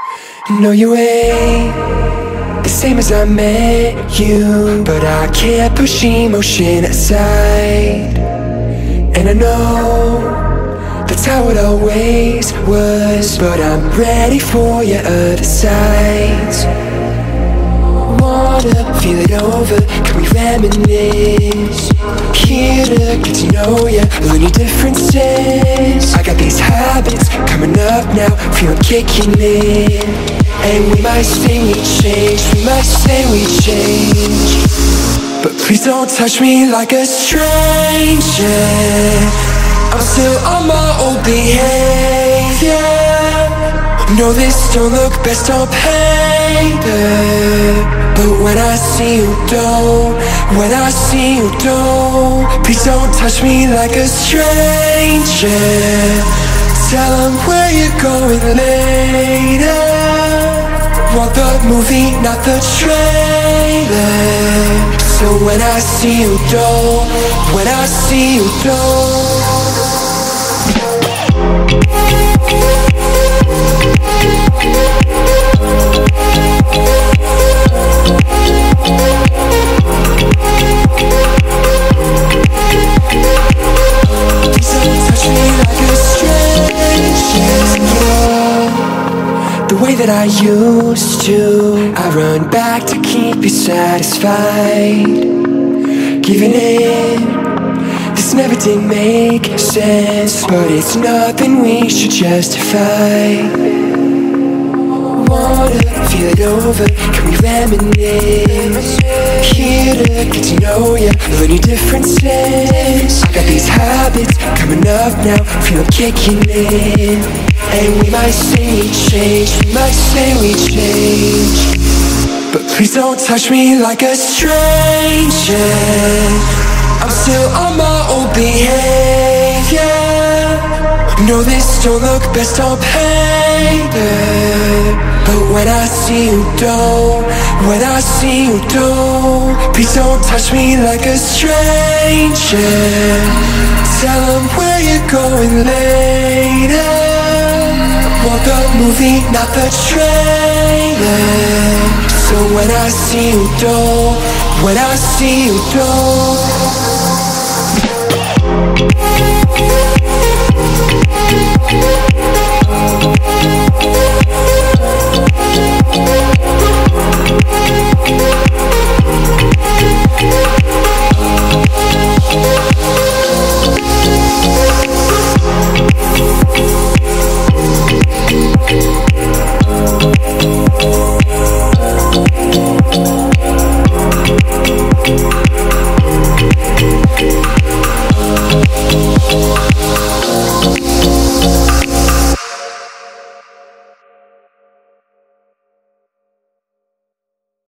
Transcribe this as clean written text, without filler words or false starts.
No, you ain't the same as I met you, but I can't push emotion aside. And I know that's how it always was, but I'm ready for your other sides. Wanna feel it over, can we reminisce? Here to get to know ya, learn your differences. I got these habits coming up now, feel them kicking in. And we might say we change, we might say we change, but please don't touch me like a stranger. I'm still on my old behavior. No, this don't look best on paper, but when I see you don't, when I see you don't, please don't touch me like a stranger. Tell them where you're going later. Want the movie, not the trailer. So when I see you don't, when I see you don't. The way that I used to, I run back to keep you satisfied. Giving in, this never did make sense, but it's nothing we should justify. Wanna feel it over, can we reminisce? Here to get to know ya, learn your differences. I got these habits coming up now, feel them kicking in. And we might say we change, we might say we change, but please don't touch me like a stranger. I'm still on my old behavior. No, this don't look best on paper, but when I see you don't, when I see you don't, please don't touch me like a stranger. Tell them where you're going later. Want the movie, not the trailer. So when I see you don't, when I see you don't.